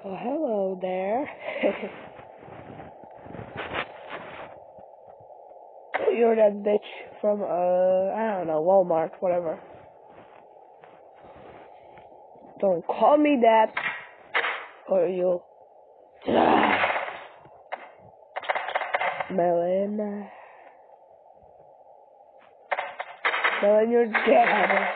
Oh, hello there. You're that bitch from, I don't know, Walmart, whatever. Don't call me that, or you'll die. Melon, you're dead.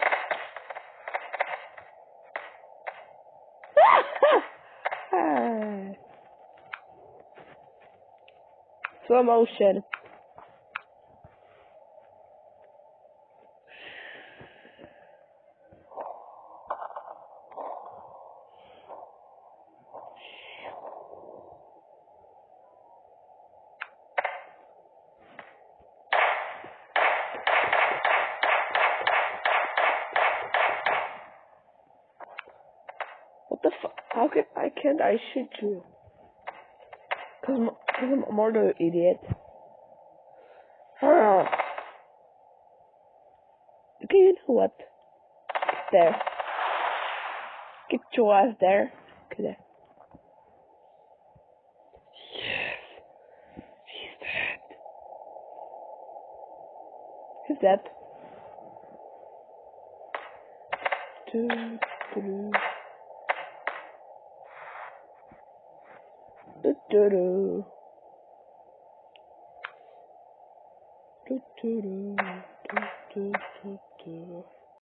Slow motion. What the fuck? How can't I shoot you? Cause I'm a murder idiot. Okay, you know what? There. Get your ass there. Okay, there. Yes. He's dead. Who's that? Do. Do.